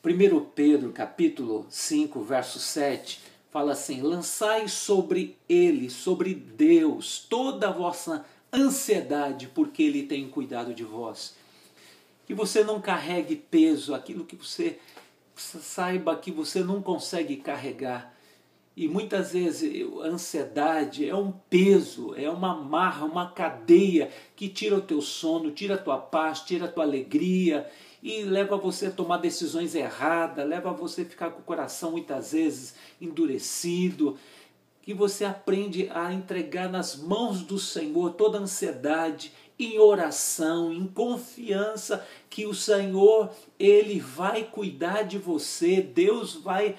1 Pedro capítulo 5, verso 7, fala assim: lançai sobre ele, sobre Deus, toda a vossa ansiedade, porque ele tem cuidado de vós. Que você não carregue peso, aquilo que você saiba que você não consegue carregar. E muitas vezes a ansiedade é um peso, é uma amarra, uma cadeia que tira o teu sono, tira a tua paz, tira a tua alegria e leva você a tomar decisões erradas, leva você a ficar com o coração muitas vezes endurecido. Que você aprende a entregar nas mãos do Senhor toda a ansiedade, em oração, em confiança que o Senhor, Ele vai cuidar de você, Deus vai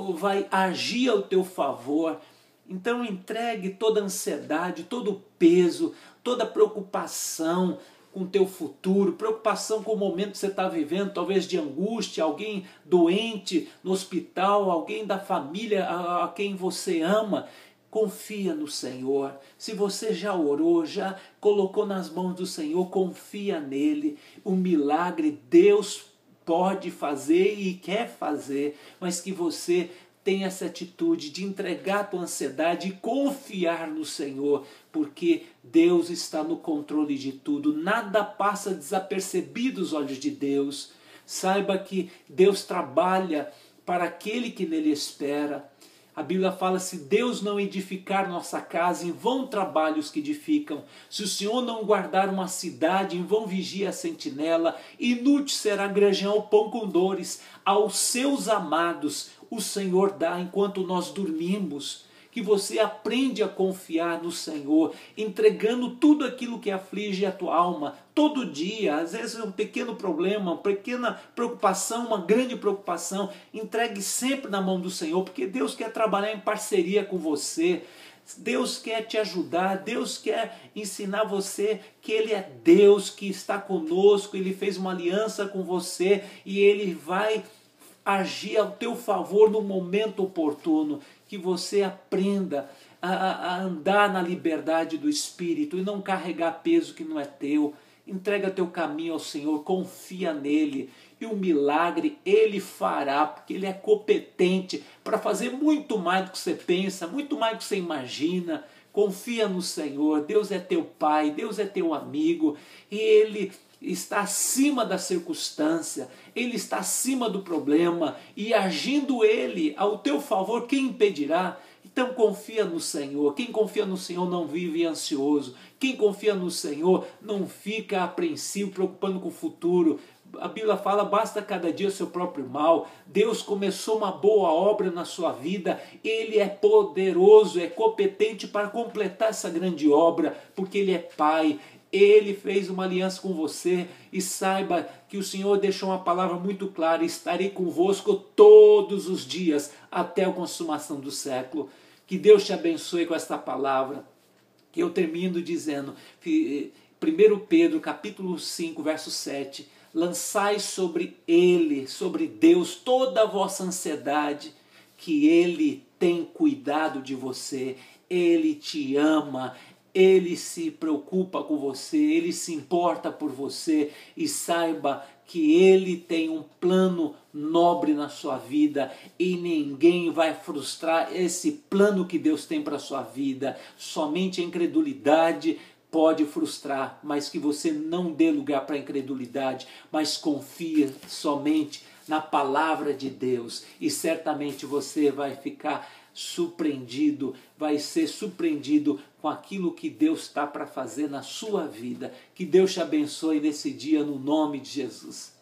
agir ao teu favor. Então entregue toda a ansiedade, todo o peso, toda a preocupação com o teu futuro, preocupação com o momento que você está vivendo, talvez de angústia, alguém doente no hospital, alguém da família a quem você ama. Confia no Senhor. Se você já orou, já colocou nas mãos do Senhor, confia nele. O milagre Deus pode fazer e quer fazer, mas que você tenha essa atitude de entregar a tua ansiedade e confiar no Senhor, porque Deus está no controle de tudo. Nada passa desapercebido aos olhos de Deus. Saiba que Deus trabalha para aquele que nele espera. A Bíblia fala: se Deus não edificar nossa casa, em vão trabalham os que edificam. Se o Senhor não guardar uma cidade, em vão vigia a sentinela. Inútil será granjear o pão com dores. Aos seus amados o Senhor dá enquanto nós dormimos. Que você aprende a confiar no Senhor, entregando tudo aquilo que aflige a tua alma, todo dia. Às vezes é um pequeno problema, uma pequena preocupação, uma grande preocupação, entregue sempre na mão do Senhor, porque Deus quer trabalhar em parceria com você. Deus quer te ajudar, Deus quer ensinar você que Ele é Deus, que está conosco, Ele fez uma aliança com você e Ele vai agir ao teu favor no momento oportuno. Que você aprenda a andar na liberdade do Espírito e não carregar peso que não é teu. Entrega teu caminho ao Senhor, confia nele e o milagre Ele fará, porque Ele é competente para fazer muito mais do que você pensa, muito mais do que você imagina. Confia no Senhor, Deus é teu Pai, Deus é teu amigo e Ele está acima da circunstância, Ele está acima do problema e agindo Ele ao teu favor, quem impedirá? Então confia no Senhor. Quem confia no Senhor não vive ansioso. Quem confia no Senhor não fica apreensivo, preocupando com o futuro. A Bíblia fala: basta cada dia o seu próprio mal. Deus começou uma boa obra na sua vida. Ele é poderoso, é competente para completar essa grande obra, porque Ele é Pai. Ele fez uma aliança com você e saiba que o Senhor deixou uma palavra muito clara: estarei convosco todos os dias até a consumação do século. Que Deus te abençoe com esta palavra. Que eu termino dizendo, 1 Pedro capítulo 5, verso 7, lançai sobre Ele, sobre Deus, toda a vossa ansiedade, que Ele tem cuidado de você, Ele te ama, Ele se preocupa com você, Ele se importa por você e saiba que Ele tem um plano nobre na sua vida e ninguém vai frustrar esse plano que Deus tem para a sua vida. Somente a incredulidade pode frustrar, mas que você não dê lugar para a incredulidade, mas confia somente na palavra de Deus e certamente você vai ficar surpreendido, vai ser surpreendido com aquilo que Deus está para fazer na sua vida. Que Deus te abençoe nesse dia no nome de Jesus.